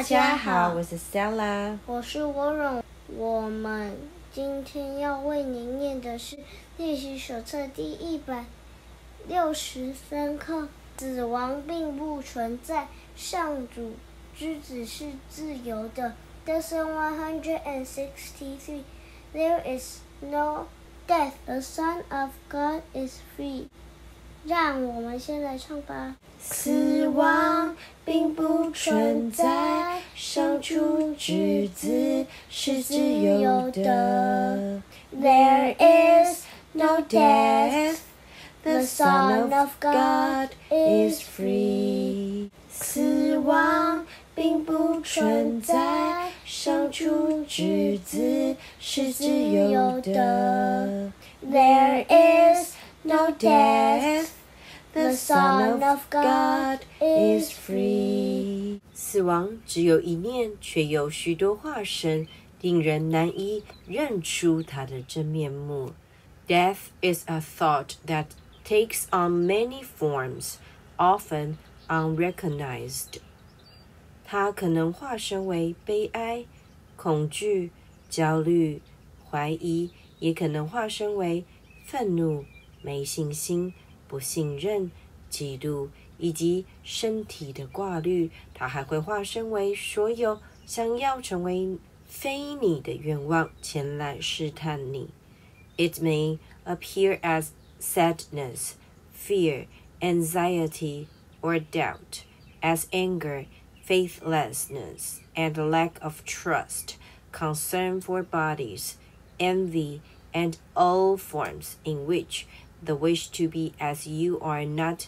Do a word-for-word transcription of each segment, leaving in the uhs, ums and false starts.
家好，我是 Stella， 我是Warren。我们今天要为您念的是练习手册第一百六十三课。死亡并不存在，上主之子是自由的。Lesson one hundred sixty-three. There is no death. The Son of God is free. 让我们先来唱吧。 死亡并不存在，上主之子是自由的。There is no death. The Son of God is free. 死亡并不存在，上主之子是自由的。There is no death.The Son of God is free. 死亡只有一念，却有许多化身，令人难以认出它的真面目。Death is a thought that takes on many forms, often unrecognized. 它可能化身为悲哀、恐惧、焦虑、怀疑，也可能化身为愤怒、没信心、不信任、嫉妒以及身体的挂虑。它还会化身为所有想要成为非你的愿望前来试探你。It may appear as sadness, fear, anxiety, or doubt, as anger, faithlessness, and lack of trust, concern for bodies, envy, and all forms in which the wish to be as you are not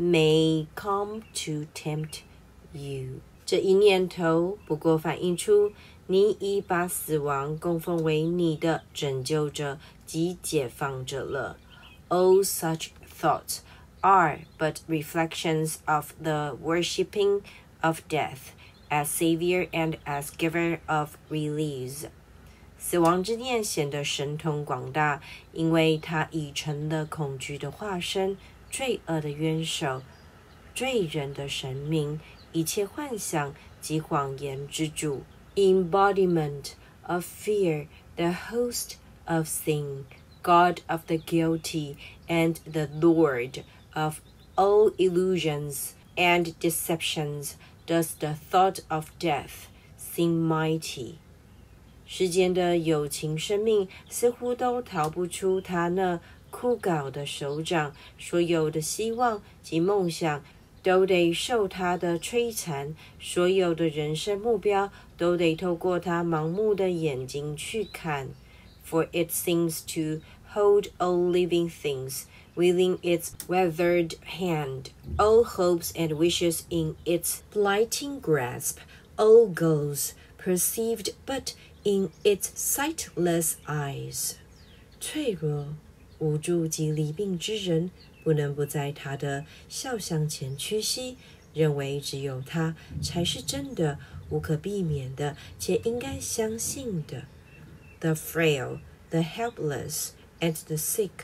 may come to tempt you. 这一念头不过反映出你已把死亡供奉为你的拯救者及解放者了。All such thoughts are but reflections of the worshipping of death as Savior and as giver of release. 死亡之念显得神通广大，因为它已成了恐惧的化身，罪恶的元首，罪人的神明，一切幻想及谎言之主。Embodiment of fear, the host of sin, God of the guilty, and the Lord of all illusions and deceptions, does the thought of death seem mighty?世间的有情生命似乎都逃不出他那枯槁的手掌，所有的希望及梦想都得受他的摧残，所有的人生目标都得透过他盲目的眼睛去看。For it seems to hold all living things within its weathered hand, all hopes and wishes in its blighting grasp, all goals perceived but in its sightless eyes. 脆弱、无助及离病之人，不能不在他的肖像前屈膝，认为只有他才是真的、无可避免的，且应该相信的。The frail, the helpless, and the sick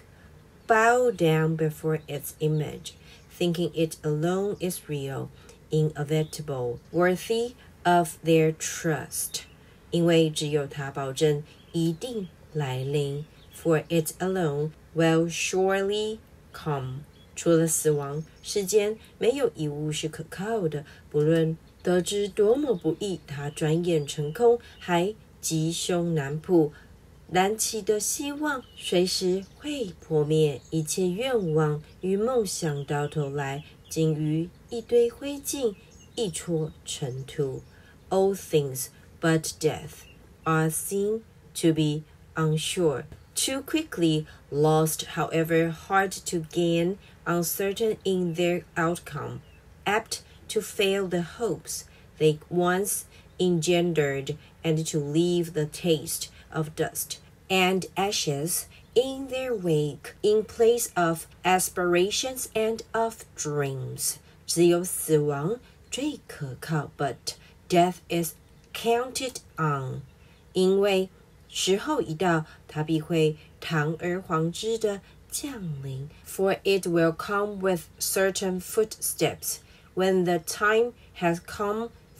bow down before its image, thinking it alone is real, inevitable, worthy of their trust.因为只有他保证一定来临 ，for it alone will surely come。除了死亡，世间没有一物是可靠的，不论得知多么不易，它转眼成空，还吉凶难卜。燃起的希望随时会破灭，一切愿望与梦想到头来仅于一堆灰烬，一撮尘土。All things.But death are seen to be unsure, too quickly lost, however hard to gain, uncertain in their outcome, apt to fail the hopes they once engendered, and to leave the taste of dust and ashes in their wake, in place of aspirations and of dreams. 只有死亡最可靠 but death is counted on， 因为时候一到，它必会堂而皇之的降临。For it will come with certain footsteps. When the time has come,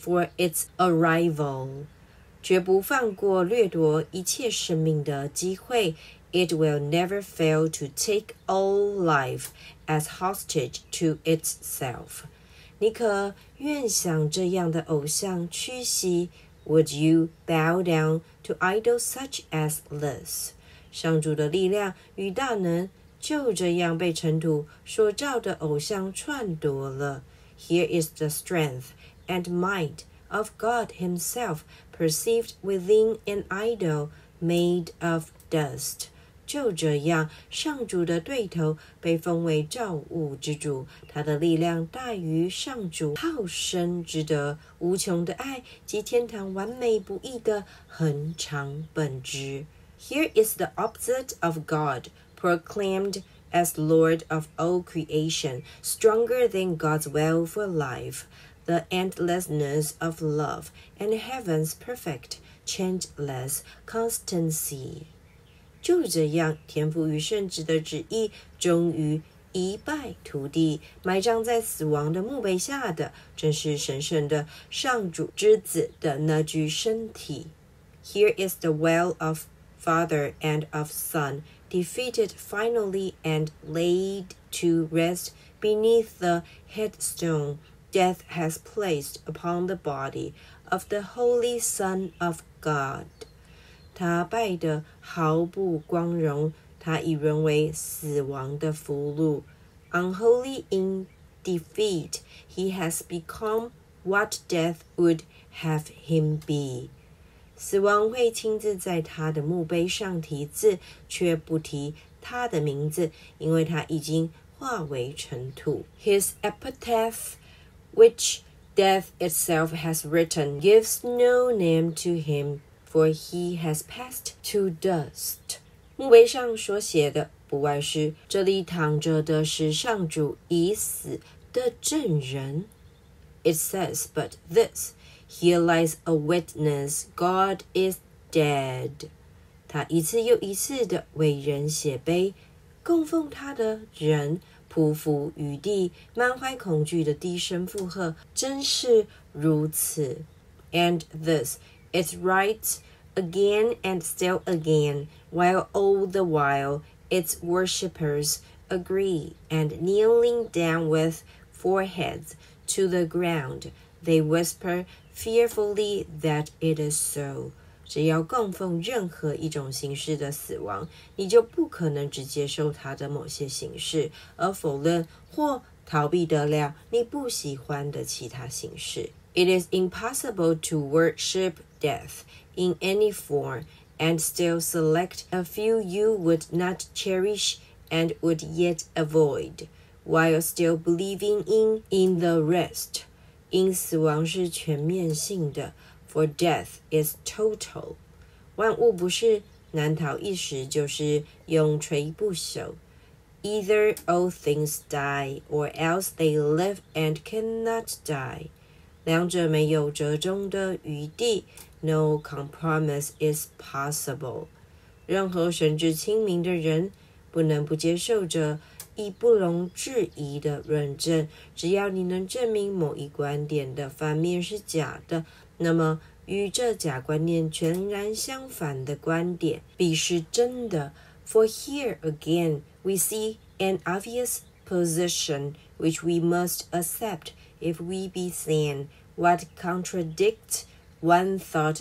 for its arrival. 绝不放过掠夺一切生命的机会。It will never fail to take all life as hostage to itself. 你可愿向这样的偶像屈膝 ？Would you bow down to idols such as this? 上主的力量与大能就这样被尘土所造的偶像篡夺了。Here is the strength and might of God himself perceived within an idol made of dust. 就这样，上主的对头被封为造物之主，他的力量大于上主好生之德，无穷的爱及天堂完美不易的恒常本质。Here is the opposite of God, proclaimed as Lord of all creation, stronger than God's will for life, the endlessness of love, and heaven's perfect, changeless constancy. 就这样，天父与圣旨的旨意终于一败涂地。埋葬在死亡的墓碑下的，正是神圣的上主之子的那具身体。Here is the will of Father and of Son, defeated finally and laid to rest beneath the headstone death has placed upon the body of the Holy Son of God. 他败得毫不光荣，他已沦为死亡的俘虏。Unholy in defeat, he has become what death would have him be. 死亡会亲自在他的墓碑上题字，却不提他的名字，因为他已经化为尘土。His epitaph, which death itself has written, gives no name to him.For he has passed to dust. 墓碑上所写的不外是这里躺着的是上主已死的证人。It says but this, here lies a witness, God is dead. 他一次又一次的为人写碑，供奉他的人匍匐于地，满怀恐惧的低声附和，真是如此。And this, it writes again and still again, while all the while its worshippers agree, and kneeling down with foreheads to the ground, they whisper fearfully that it is so. 只要供奉任何一种形式的死亡，你就不可能只接受它的某些形式，而否认或逃避得了你不喜欢的其他形式。It is impossible to worship death in any form and still select a few you would not cherish and would yet avoid, while still believing in in the rest. 因死亡是全面性的 for death is total. 万物不是难逃一时，就是永垂不朽。Either all things die, or else they live and cannot die. 两者没有折中的余地 ，no compromise is possible. 任何神志清明的人不能不接受着亦不容置疑的论证。只要你能证明某一观点的反面是假的，那么与这假观念全然相反的观点必是真的。For here again we see an obvious position which we must accept if we be sane. What contradicts one thought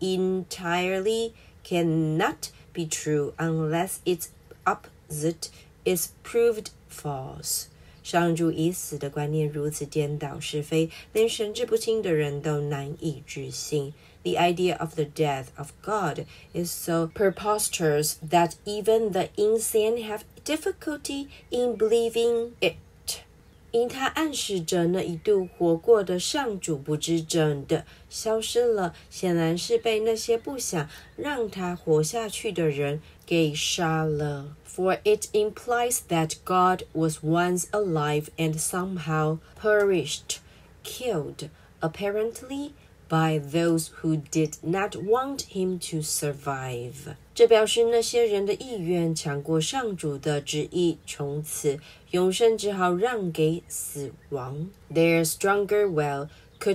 entirely cannot be true unless its opposite is proved false. 上主已死的观念如此颠倒是非，连神志不清的人都难以置信。The idea of the death of God is so preposterous that even the insane have difficulty in believing it. 因它暗示着那一度活过的上主不知真的消失了，显然是被那些不想让他活下去的人给杀了。For it implies that God was once alive and somehow perished, killed, apparently by those who did not want him to survive. 这表示那些人的意愿强过上主的旨意，从此永生只好让给死亡。Their stronger will could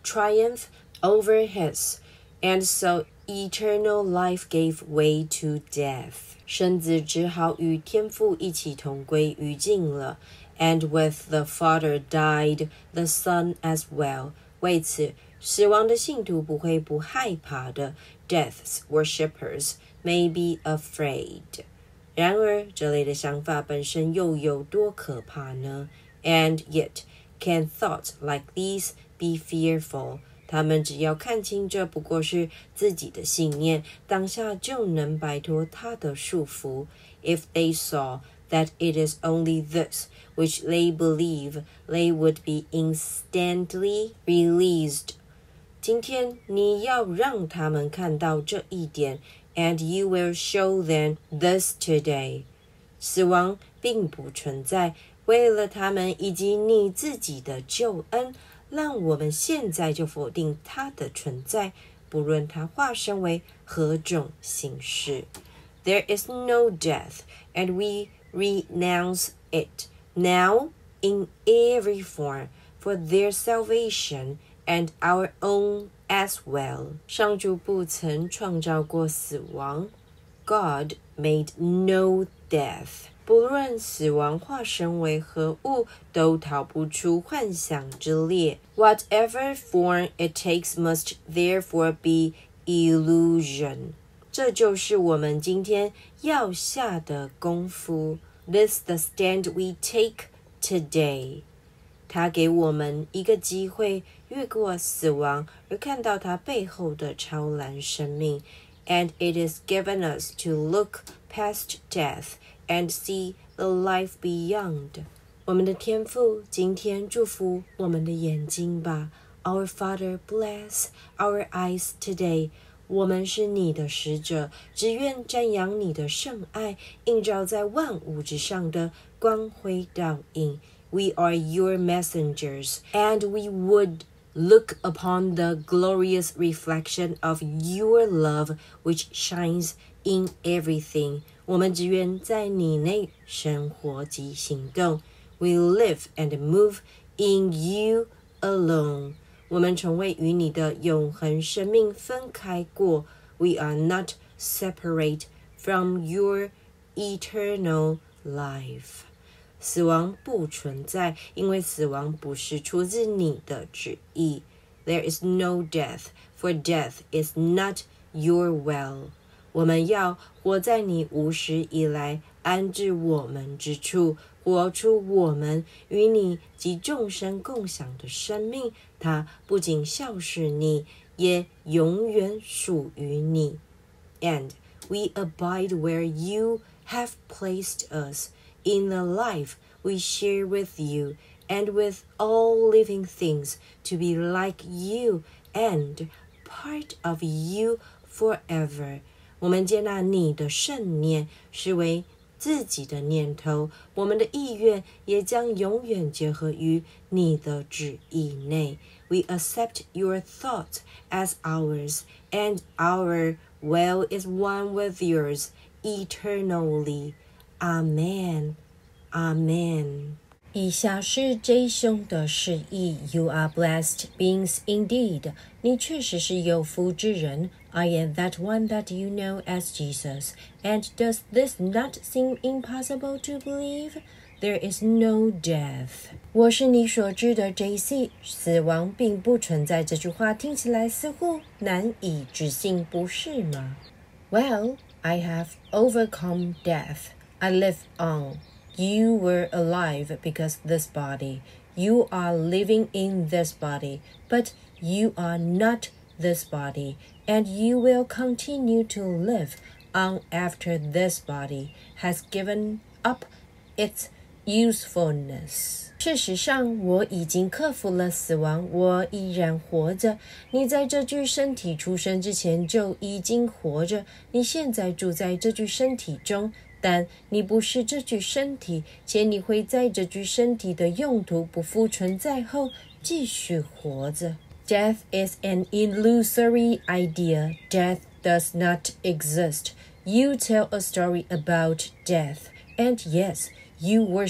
triumph over his, and so eternal life gave way to death. 生子只好与天父一起同归于尽了。And with the Father died the Son as well. 为此，死亡的信徒不会不害怕的。Death's worshippers may be afraid. 然而，这类的想法本身又有多可怕呢？ And yet, can thoughts like these be fearful? 他们只要看清这不过是自己的信念，当下就能摆脱他的束缚。If they saw that it is only this which they believe, they would be instantly released. 今天你要让他们看到这一点 and you will show them this today. 死亡并不存在，为了他们以及你自己的救恩，让我们现在就否定它的存在，不论它化身为何种形式。There is no death, and we renounce it now in every form for their salvation and our own as well. 上主不曾创造过死亡。God made no death. 不论死亡化身为何物，都逃不出幻想之列。Whatever form it takes must therefore be illusion. 这就是我们今天要下的功夫。This the stand we take today. 他给我们一个机会，越过死亡，而看到它背后的超然生命。And it is given us to look past death and see the life beyond. 我们的天父今天祝福我们的眼睛吧。Our Father, bless our eyes today. 我们是你的使者，只愿瞻仰你的圣爱，映照在万物之上的光辉倒影。We are your messengers, and we would look upon the glorious reflection of your love which shines in everything. 我们只愿在你内生活及行动。We live and move in you alone. 我们从未与你的永恒生命分开过。We are not separate from your eternal life. 死亡不存在，因为死亡不是出自你的旨意。There is no death, for death is not your will. 我们要活在你无始以来安置我们之处，活出我们与你及众生共享的生命。它不仅孝视你，也永远属于你。And we abide where you have placed us in the life we share with you and with all living things, to be like you and part of you forever. 我们接纳你的圣念，视为自己的念头，我们的意愿也将永远结合于你的旨意内。We accept your thoughts as ours, and our will is one with yours eternally. Amen. Amen. 以下是 J 兄的释义 You are blessed beings indeed. 你确实是有福之人。I am that one that you know as Jesus. And does this not seem impossible to believe? There is no death. 我是你所知的 J C. 死亡并不存在这句话听起来似乎难以置信，不是吗？ Well, I have overcome death. I live on.You were alive because this body. You are living in this body, but you are not this body, and you will continue to live on after this body has given up its usefulness. 事实上，我已经克服了死亡，我依然活着。你在这具身体出生之前就已经活着，你现在住在这具身体中。但你不是这具身体，且你会在这具身体的用途不复存在后继续活着。Death is an illusory idea. Death does not exist. You tell a story about death, and yes, you worship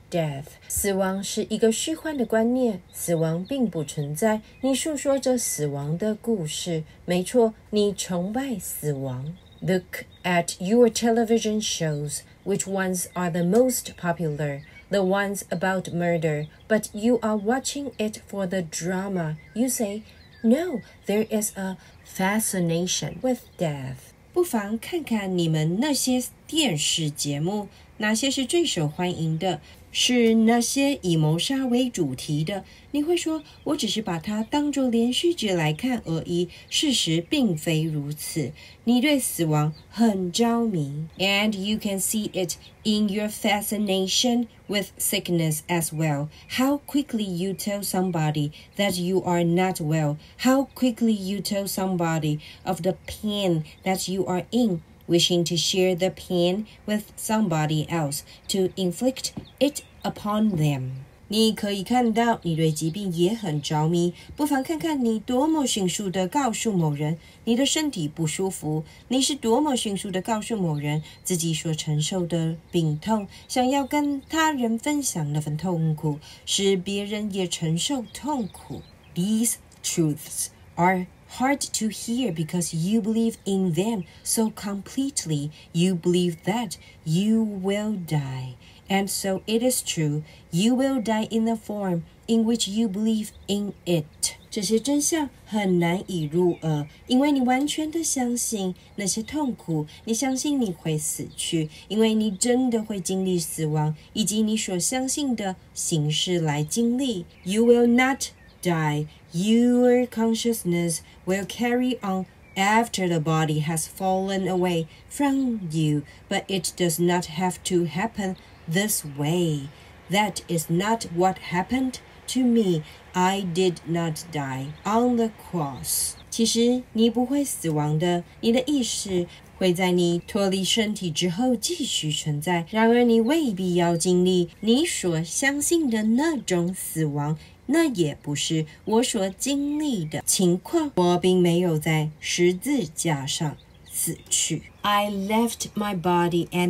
death. 死亡是一个虚幻的观念，死亡并不存在。你诉说着死亡的故事，没错，你崇拜死亡。Look at your television shows. Which ones are the most popular? The ones about murder, but you are watching it for the drama. You say, no, there is a fascination with death. 不妨看看你们那些电视节目，哪些是最受欢迎的？是那些以谋杀为主题的，你会说我只是把它当作连续剧来看而已，事实并非如此。你对死亡很着迷 and you can see it in your fascination with sickness as well. How quickly you tell somebody that you are not well. How quickly you tell somebody of the pain that you are in.Wishing to share the pain with somebody else to inflict it upon them. 你可以看到你对疾病也很着迷，不妨看看你多么迅速地告诉某人你的身体不舒服，你是多么迅速地告诉某人自己所承受的病痛，想要跟他人分享那份痛苦，使别人也承受痛苦。These truths are hard to hear because you believe in them so completely. You believe that you will die. And so it is true. You will die in the form in which you believe in it. 这些真相很难以入耳，因为你完全的相信那些痛苦，你相信你会死去，因为你真的会经历死亡，以及你所相信的形式来经历。You will not die. Your consciousness will carry on after the body has fallen away from you, but it does not have to happen this way. That is not what happened to me. I did not die on the cross. 其实你不会死亡的，你的意识会在你脱离身体之后继续存在，然而你未必要经历你所相信的那种死亡，那也不是我所经历的情况。我并没有在十字架上死去。I left my body and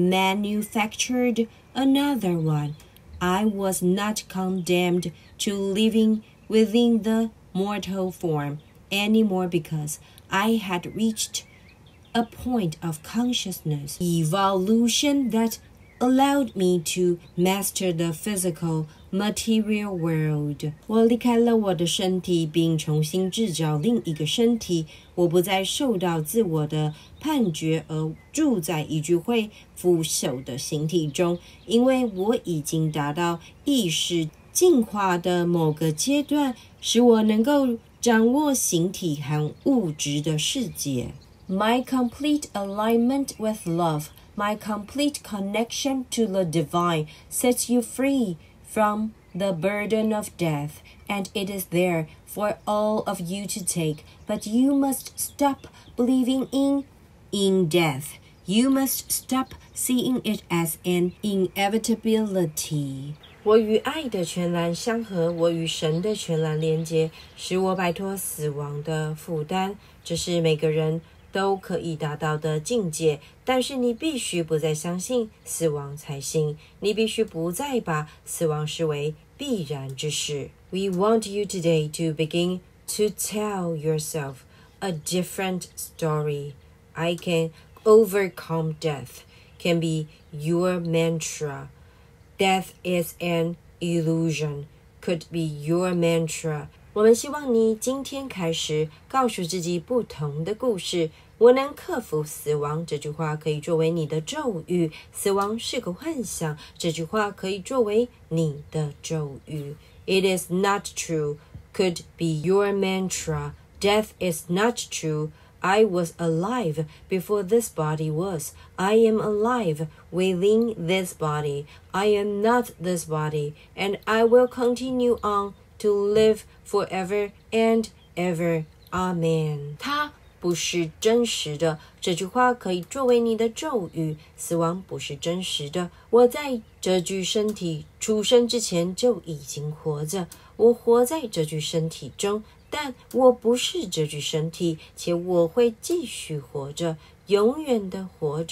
remanufactured another one. I was not condemned to living within the mortal form anymore because I had reached a point of consciousness evolution that allowed me to master the physical material world. 我离开了我的身体，并重新制造另一个身体。我不再受到自我的判决而住在一具会腐朽的形体中，因为我已经达到意识进化的某个阶段，使我能够掌握形体和物质的世界。My complete alignment with love.My complete connection to the divine sets you free from the burden of death, and it is there for all of you to take. But you must stop believing in, in death. You must stop seeing it as an inevitability. 我与爱的全然相合，我与神的全然连接，使我摆脱死亡的负担。这是每个人都可以达到的境界，但是你必须不再相信死亡才行，你必须不再把死亡视为必然之事。We want you today to begin to tell yourself a different story. I can overcome death can be your mantra. Death is an illusion could be your mantra.我们希望你今天开始告诉自己不同的故事。我能克服死亡，这句话可以作为你的咒语。死亡是个幻想，这句话可以作为你的咒语。It is not true could be your mantra. Death is not true. I was alive before this body was. I am alive within this body. I am not this body, and I will continue on.To live forever and ever. Amen. 它不是真实的，这句话可以作为你的咒语。死亡不是真实的。我在这具身体出生之前就已经活着，我活在这具身体中，但我不是这具身体，且我会继续活着，永远的活着。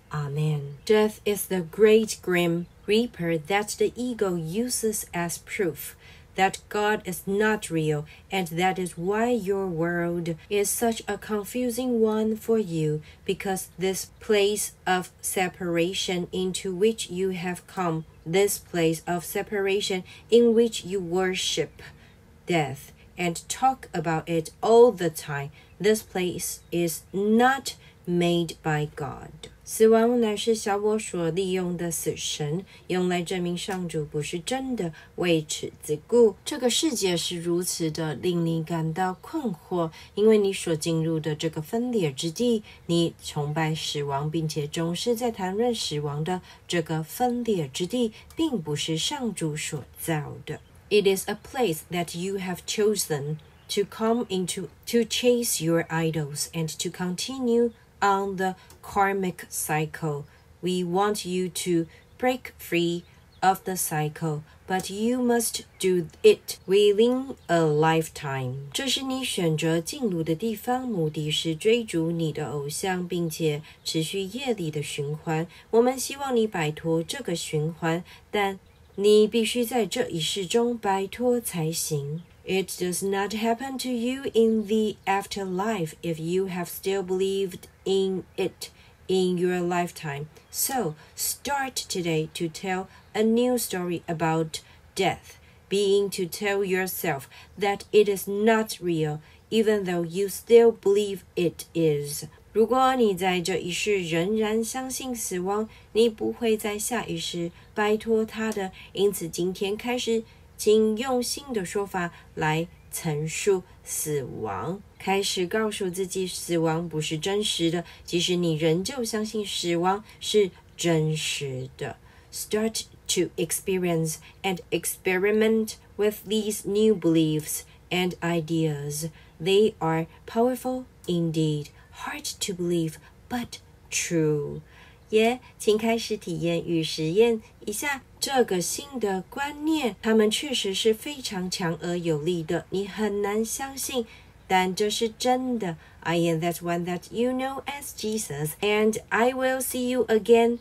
Amen. Death is the great grim reaper that the ego uses as proof that God is not real, and that is why your world is such a confusing one for you, because this place of separation into which you have come, this place of separation in which you worship death and talk about it all the time, this place is not made by God. 死亡乃是小我所利用的死神，用来证明上主不是真的，为此自故。这个世界是如此的令你感到困惑，因为你所进入的这个分裂之地，你崇拜死亡，并且总是在谈论死亡的这个分裂之地，并不是上主所造的。It is a place that you have chosen to come into to chase your idols and to continue on the karmic cycle. We want you to break free of the cycle, but you must do it within a lifetime. 这是你选择进入的地方，目的是追逐你的偶像，并且持续业力的循环。我们希望你摆脱这个循环，但你必须在这一世中摆脱才行。It does not happen to you in the afterlife if you have still believed in it in your lifetime. So, start today to tell a new story about death, being to tell yourself that it is not real, even though you still believe it is. 如果你在这一世仍然相信死亡，你不会在下一世摆脱它的。因此，今天开始，请用新的说法来陈述死亡，开始告诉自己死亡不是真实的，即使你仍旧相信死亡是真实的。Start to experience and experiment with these new beliefs and ideas. They are powerful indeed, hard to believe, but true. 也请开始体验与实验一下这个新的观念，它们确实是非常强而有力的，你很难相信，但这是真的。I am that one that you know as Jesus, and I will see you again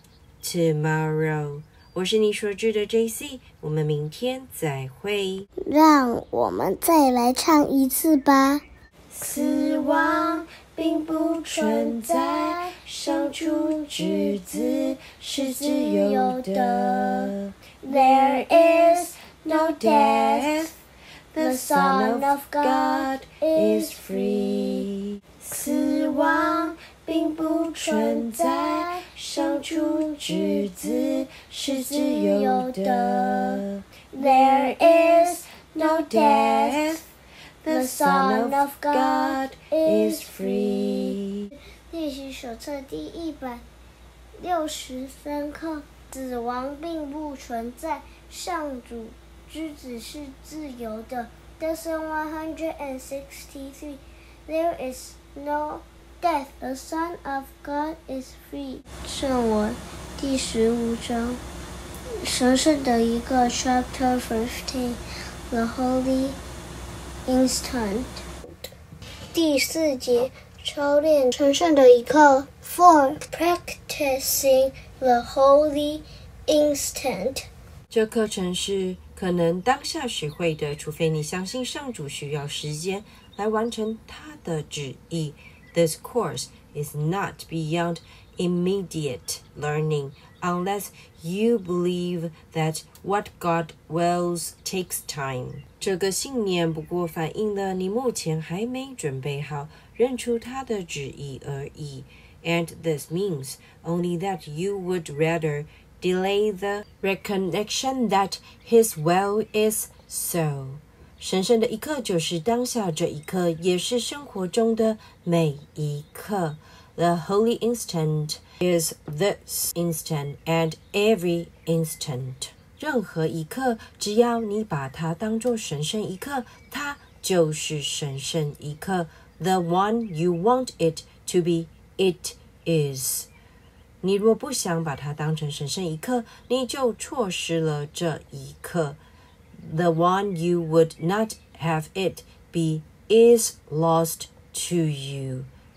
tomorrow. 我是你所知的 J C， 我们明天再会。 让我们再来唱一次吧。 死亡并不存在，上主之子是自由的。There is no death, the Son of God is free. 死亡并不存在，上主之子是自由的。There is no death.The Son of God is free. 练习手册第一百六十三课：死亡并不存在，上主之子是自由的。Lesson one hundred sixty-three. There is no death. The Son of God is free. 圣文第十五章，神圣的一个 Chapter fifteen. The Holy Instant. 第四节操练神圣的一刻 For practicing the holy instant. 这课程是可能当下学会的，除非你相信上主需要时间来完成他的旨意。This course is not beyond immediate learning unless you believe that what God wills takes time. 这个信念不过反映了你目前还没准备好认出他的旨意而已。And this means only that you would rather delay the recognition that His will is so. 神圣的一刻就是当下这一刻，也是生活中的每一刻。The holy instant is this instant and every instant. 任何一刻，只要你把它当作神圣一刻，它就是神圣一刻。The one you want it to be, it is. 你若不想把它当成神圣一刻，你就错失了这一刻。The one you would not have it be is lost to you.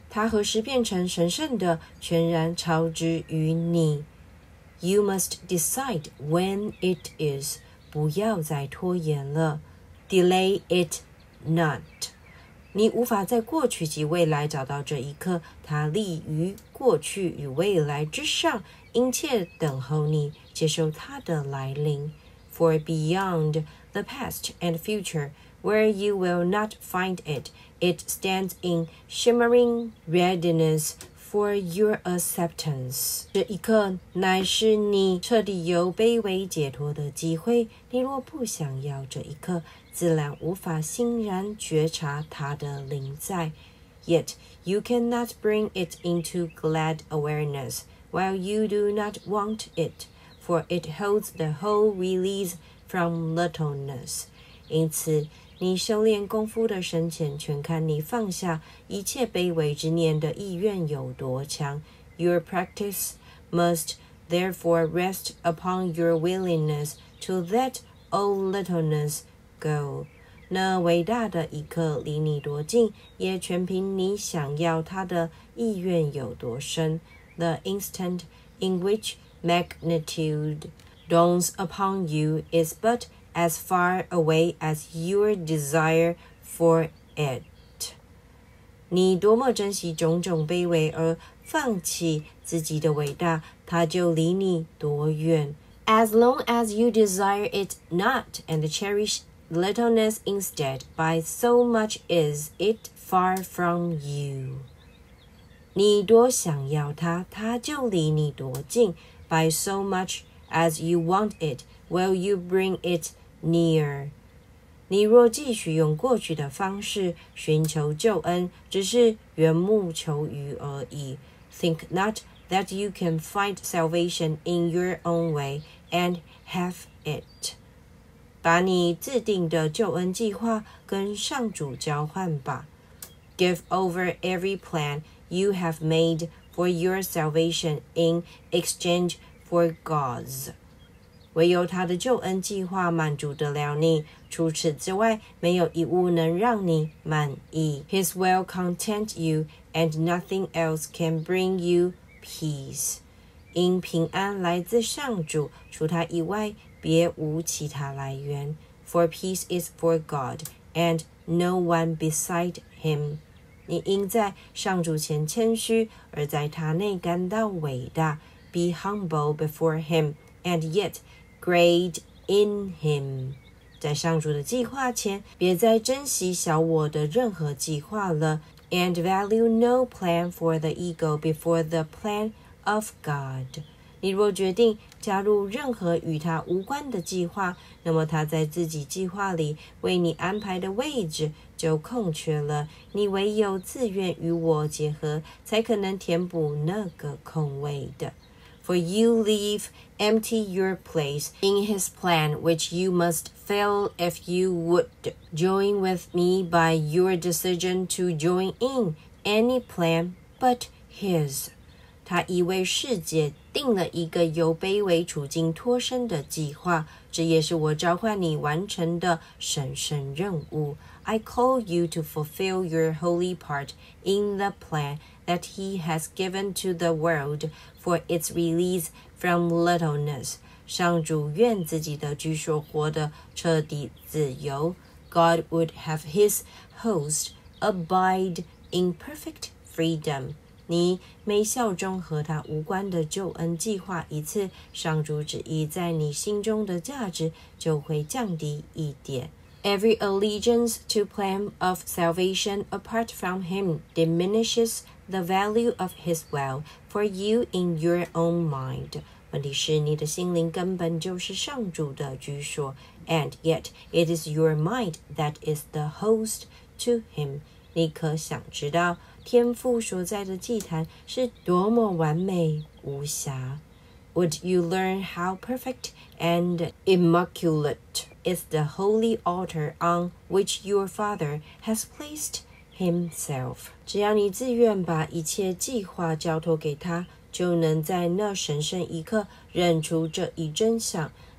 它何时变成神圣的，全然超之于你。You must decide when it is. 不要再拖延了。Delay it not. 你无法在过去及未来找到这一刻，它立于过去与未来之上，殷切等候你接受它的来临。For beyond the past and future, where you will not find it, it stands in shimmering readiness for your acceptance. 这一刻乃是你彻底由卑微解脱的机会。你若不想要这一刻，自然无法欣然觉察它的临在。Yet you cannot bring it into glad awareness while you do not want it, for it holds the whole release from littleness. 因此你修炼功夫的深浅，全看你放下一切卑微之念的意愿有多强。Your practice must therefore rest upon your willingness to let all littleness go. 那伟大的一刻离你多近，也全凭你想要它的意愿有多深。The instant in which magnitude dawns upon you is but as far away as your desire for it. 你多么珍惜种种卑微而放弃自己的伟大，它就离你多远。As long as you desire it not and cherish littleness instead, by so much is it far from you. 你多想要它，它就离你多近。By so much as you want it, will you bring it near. 你若继续用过去的方式寻求救恩，只是缘木求鱼而已。Think not that you can find salvation in your own way and have it. 把你制定的救恩计划跟上主交换吧。Give over every plan you have made for your salvation in exchange for God's. 唯有他的救恩计划满足得了你，除此之外，没有一物能让你满意。His will content you, and nothing else can bring you peace. 因平安来自上主，除他以外，别无其他来源。For peace is for God, and no one beside him. 你应在上主前谦虚，而在他内感到伟大。Be humble before him, and yet great in him. 在上主的计划前，别再珍惜小我的任何计划了。And value no plan for the ego before the plan of God. 你若决定加入任何与他无关的计划，那么他在自己计划里为你安排的位置就空缺了。你唯有自愿与我结合，才可能填补那个空位的。For you leave empty your place in his plan, which you must fill if you would join with me by your decision to join in any plan but his. 他已为世界定了一个由卑微处境脱身的计划，这也是我召唤你完成的神圣任务。I call you to fulfill your holy part in the plan that he has given to the world for its release from littleness. 上主愿自己的居所活得彻底自由。God would have his host abide in perfect freedom. 你每效忠和他无关的救恩计划一次，上主旨意在你心中的价值就会降低一点。Every allegiance to plan of salvation apart from him diminishes the value of his will for you in your own mind. 问题是你的心灵根本就是上主的居所 and yet it is your mind that is the host to him. 你可想知道天父所在的祭坛是多么完美无瑕？ Would you learn how perfect and immaculate is the holy altar on which your Father has placed himself? 只要你自愿把一切计划交托给他，就能在那神圣一刻认出这一真相。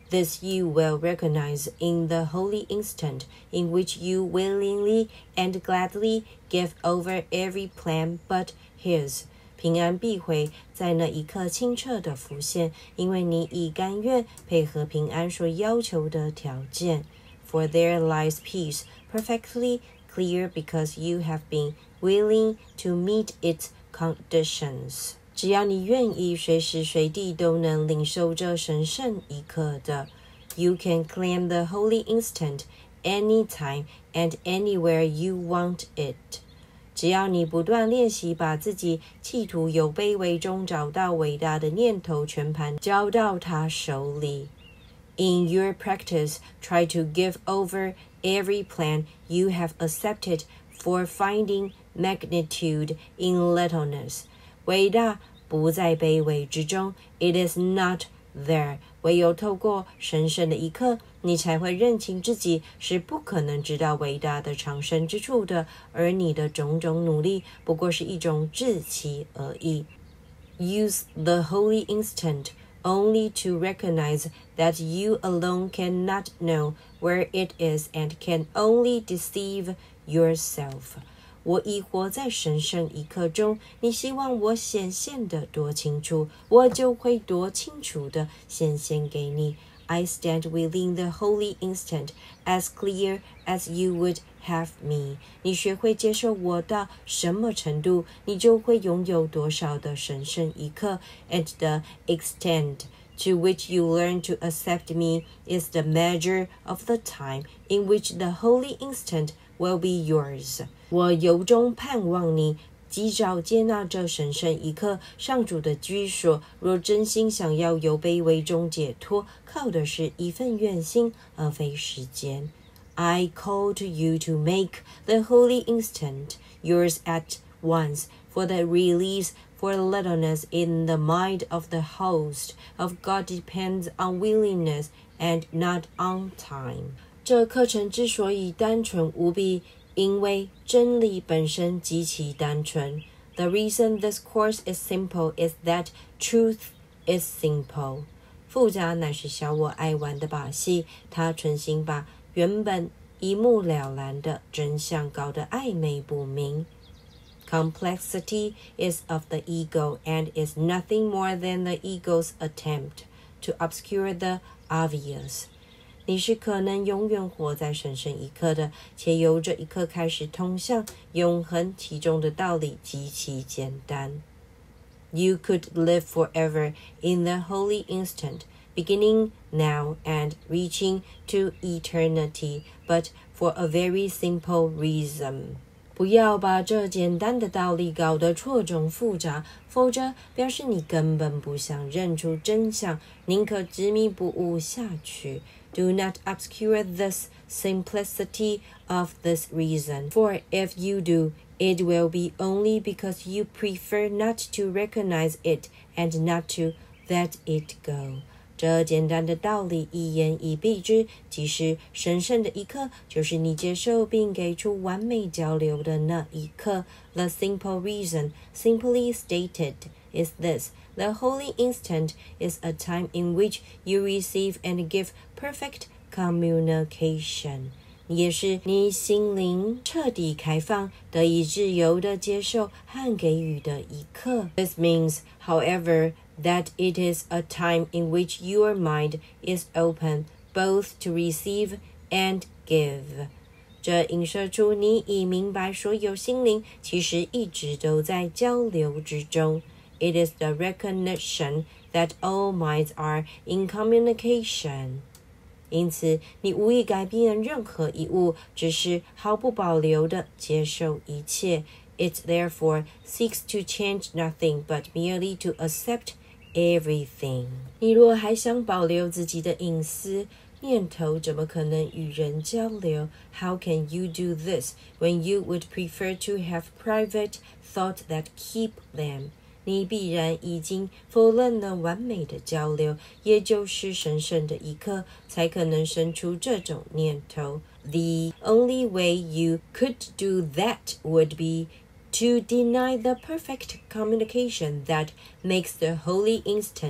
This you will recognize in the holy instant in which you willingly and gladly give over every plan but his. 平安必会在那一刻清澈地浮现，因为你已甘愿配合平安所要求的条件。For there lies peace, perfectly clear because you have been willing to meet its conditions. 只要你愿意，随时随地都能领受这神圣一刻的。You can claim the holy instant anytime and anywhere you want it. 只要你不断练习，把自己企图由卑微中找到伟大的念头全盘交到他手里。In your practice, try to give over every plan you have accepted for finding magnitude in littleness. 伟大不在卑微之中 ，It is not there. 唯有透过神圣的一刻，你才会认清自己是不可能知道伟大的藏身之处的，而你的种种努力不过是一种志气而已。Use the holy instant only to recognize that you alone cannot know where it is and can only deceive yourself. 我已活在神圣一刻中，你希望我显现的多清楚，我就会多清楚的显现给你。I stand within the holy instant, as clear as you would have me. 你学会接受我到什么程度，你就会拥有多少的神圣一刻。And the extent to which you learn to accept me is the measure of the time in which the holy instant will be yours. 我由衷盼望你及早接纳这神圣一刻，上主的居所。若真心想要由卑微中解脱，靠的是一份愿心，而非时间。I call to you to make the holy instant yours at once, for the release for littleness in the mind of the host of God depends on willingness and not on time. 这课程之所以单纯无比，因为真理本身极其单纯。The reason this course is simple is that truth is simple. 复杂乃是小我爱玩的把戏，它存心把原本一目了然的真相搞得暧昧不明。Complexity is of the ego and is nothing more than the ego's attempt to obscure the obvious. 你是可能永远活在神圣一刻的，且由这一刻开始通向永恒，其中的道理极其简单。You could live forever in the holy instant, beginning now and reaching to eternity, but for a very simple reason. 不要把这简单的道理搞得错综复杂，否则表示你根本不想认出真相，宁可执迷不悟下去。Do not obscure this simplicity of this reason, for if you do, it will be only because you prefer not to recognize it and not to let it go. 这简单的道理一言以蔽之，即是神圣的一刻，就是你接受并给出完美交流的那一刻。The simple reason, simply stated, is this. The holy instant is a time in which you receive and give perfect communication. 也是你心灵彻底开放，得以自由地接受和给予的一刻。This means, however, that it is a time in which your mind is open both to receive and give. 这映射出你已明白所有心灵其实一直都在交流之中。It is the recognition that all minds are in communication. 因此，你无意改变任何一物，只是毫不保留地接受一切。It therefore seeks to change nothing but merely to accept everything. 你若还想保留自己的隐私，念头怎么可能与人交流？ How can you do this when you would prefer to have private thought that keep them?你必然已经否认了完美的交流，也就是神圣的一刻，才可能生出这种念头。The only way you could do that would be to deny the perfect communication that makes the holy instant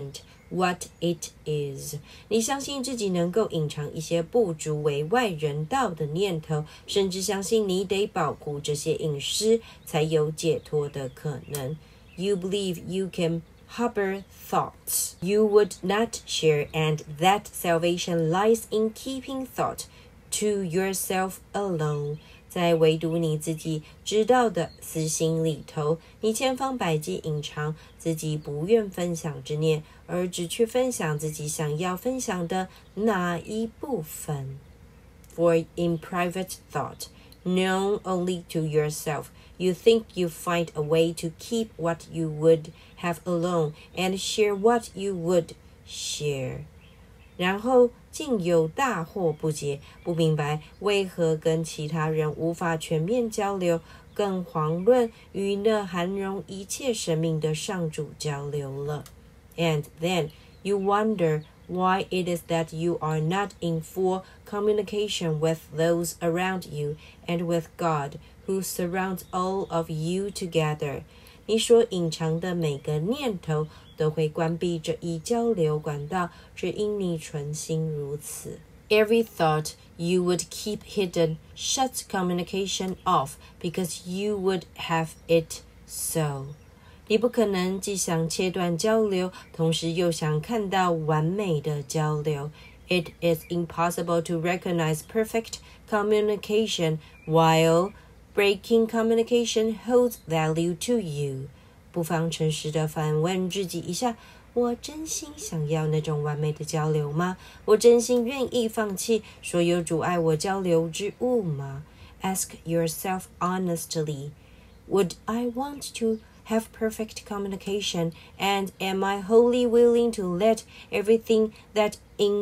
what it is。你相信自己能够隐藏一些不足为外人道的念头，甚至相信你得保护这些隐私，才有解脱的可能。You believe you can harbor thoughts you would not share, and that salvation lies in keeping thought to yourself alone。在唯独你自己知道的私心里头，你千方百计隐藏自己不愿分享之念，而只去分享自己想要分享的那一部分。For in private thought, known only to yourself, you think you find a way to keep what you would have alone and share what you would share。然后竟有大惑不解，不明白为何跟其他人无法全面交流，更遑论与那涵容一切生命的上主交流了。And then you wonder why it is that you are not in full communication with those around you and with God, who surrounds all of you together。你所隐藏的每个念头都会关闭这一交流管道，只因你存心如此。Every thought you would keep hidden shuts communication off because you would have it so。你不可能既想切断交流，同时又想看到完美的交流。It is impossible to recognize perfect communication while breaking communication holds value to you。不妨诚实地反问自己一下，我真心想要那种完美的交流吗？我真心愿意放弃所有阻碍我交流之物吗？ Ask yourself honestly, would I want to have perfect communication, and am I wholly willing to let everything that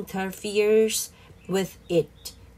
interferes with it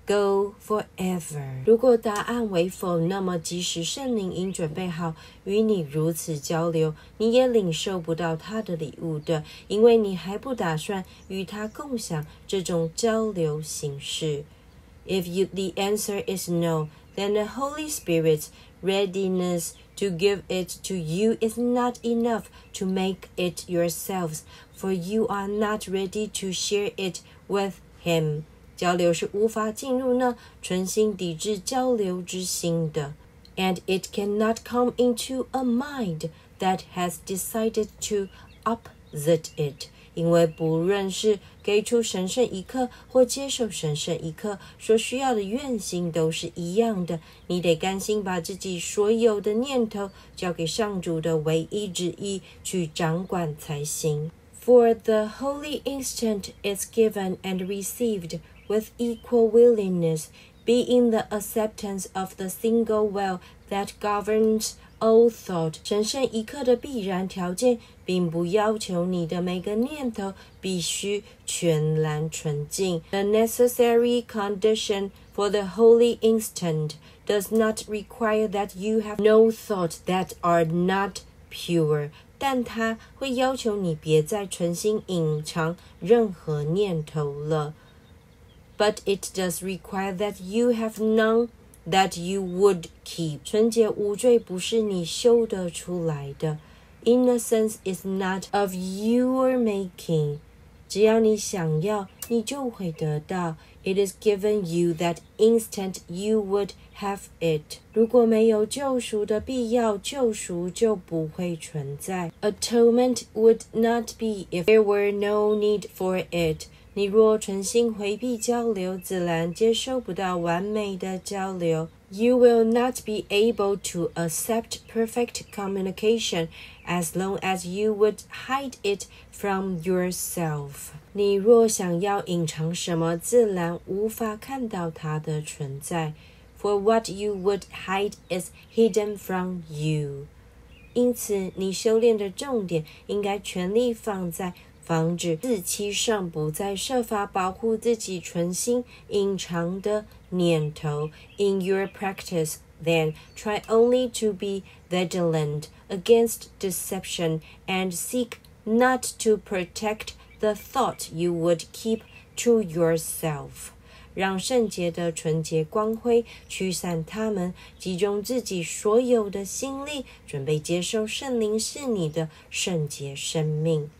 go forever？ 如果答案为否，那么即使圣灵已准备好与你如此交流，你也领受不到他的礼物的，因为你还不打算与他共享这种交流形式。If you, the answer is no, then the Holy Spirit's readiness to give it to you is not enough to make it yourselves, for you are not ready to share it with him。交流是无法进入那存心抵制交流之心的。And it cannot come into a mind that has decided to opposite it。因为不论是给出神圣一刻或接受神圣一刻所需要的愿心都是一样的，你得甘心把自己所有的念头交给上主的唯一旨意去掌管才行。For the holy instant is given and received with equal willingness, being the acceptance of the single will that governs all thought。 神圣一刻的必然条件并不要求你的每个念头必须全然纯净。 The necessary condition for the holy instant does not require that you have no thoughts that are not pure， 但它会要求你别再存心隐藏任何念头了。But it does require that you have none that you would keep。 纯洁无罪不是你修得出来的。 Innocence is not of your making。 只要你想要，你就会得到。 It is given you that instant you would have it。 如果没有救赎的必要，救赎就不会存在。 Atonement would not be if there were no need for it。你若存心回避交流，自然接收不到完美的交流。You will not be able to accept perfect communication as long as you would hide it from yourself。 你若想要隐藏什么，自然无法看到它的存在。For what you would hide is hidden from you。 因此，你修炼的重点应该全力放在防止自欺上，不再设法保护自己存心隐藏的念头。 In your practice, then, try only to be vigilant against deception and seek not to protect the thought you would keep to yourself。 让圣洁的纯洁光辉驱散它们，集中自己所有的心力，准备接受圣灵是你的圣洁生命。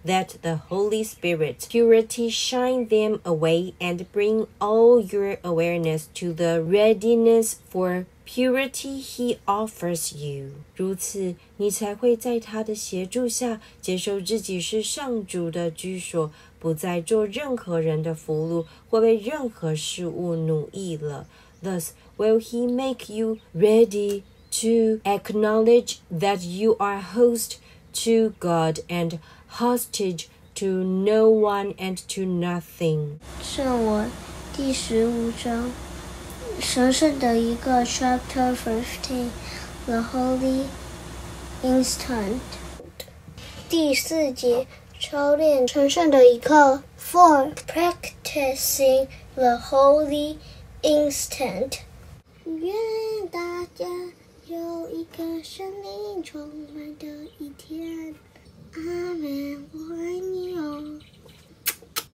that the Holy Spirit purity shine them away and bring all your awareness to the readiness for purity he offers you. 如此，你才会在他的协助下接受自己是上主的居所，不再做任何人的俘虏或被任何事物奴役了。Thus will he make you ready to acknowledge that you are host to God and hostage to no one and to nothing. 圣文第十五章，神圣的一个 Chapter fifteen, The Holy Instant. 第四节，操练神圣的一刻 For practicing the Holy Instant. 愿大家有一个生命充满的一天。阿门，我爱你哦。